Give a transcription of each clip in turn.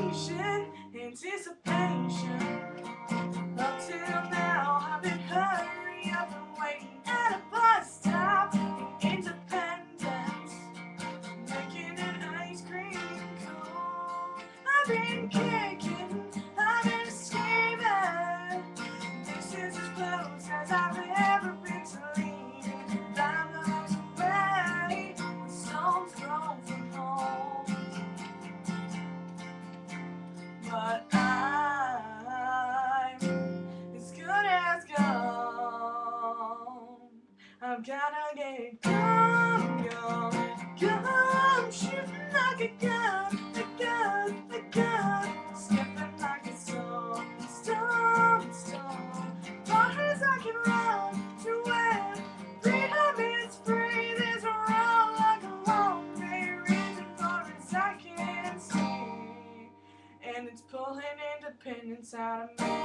patient anticipation. Up till now, I've been hurrying up and waiting at a bus stop in Independence, making an ice cream cone. I've been kicking, I've been screaming. This is as close as I've ever been to leaving. I'm miles away, the stone's thrown from home. But I'm as good as gone. I've gotta get gone, shooting like a gun, skipping like a stone. Far as I can run to where freedom is free. There's a road like a long gray reason far as I can see, and it's pulling independence out of me.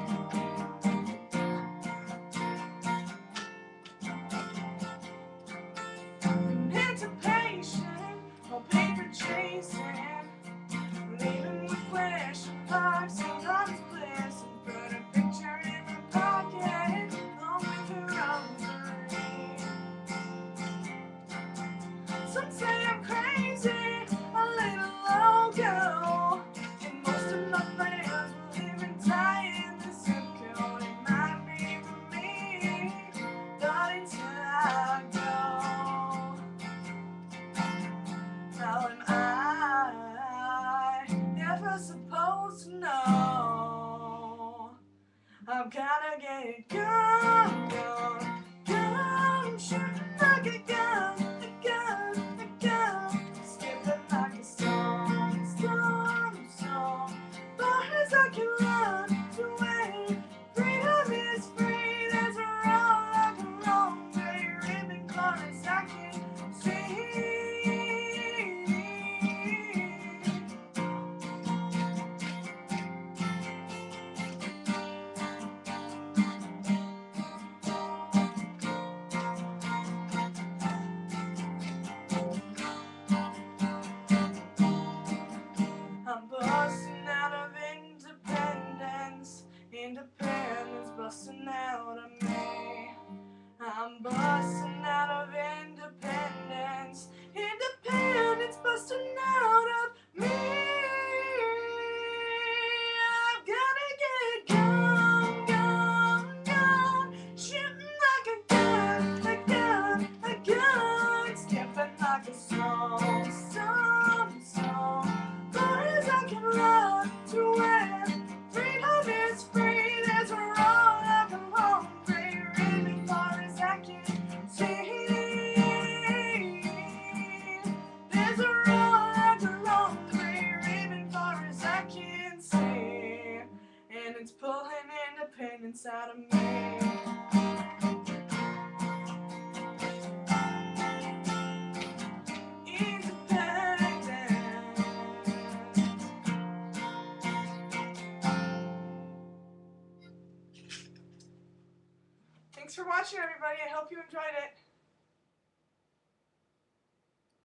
Anticipation, on paper chasing, leaving with question marks, sometimes bliss, and put a picture in my pocket, along with a rosary. Some say I'm crazy, a little loco, and most of my friends will live and die in the zip code. It might be for me, not until I go. How am I ever supposed to know? I've gotta get gone, shooting like a gun, skipping like a stone. Far as I can run to where freedom is free. There's a road like a long gray ribbon, far as I can see. I'm busting out of independence, independence busting out of me. I'm busting out of independence, independence busting out of me. I've gotta get gone, shooting like a gun, skipping like a stone. Far as I can run to where freedom is free. There's a road like a long gray ribbon, far as I can see. There's a road like a long gray ribbon, far as I can see, and it's pulling independence out of me. Thanks for watching, everybody. I hope you enjoyed it.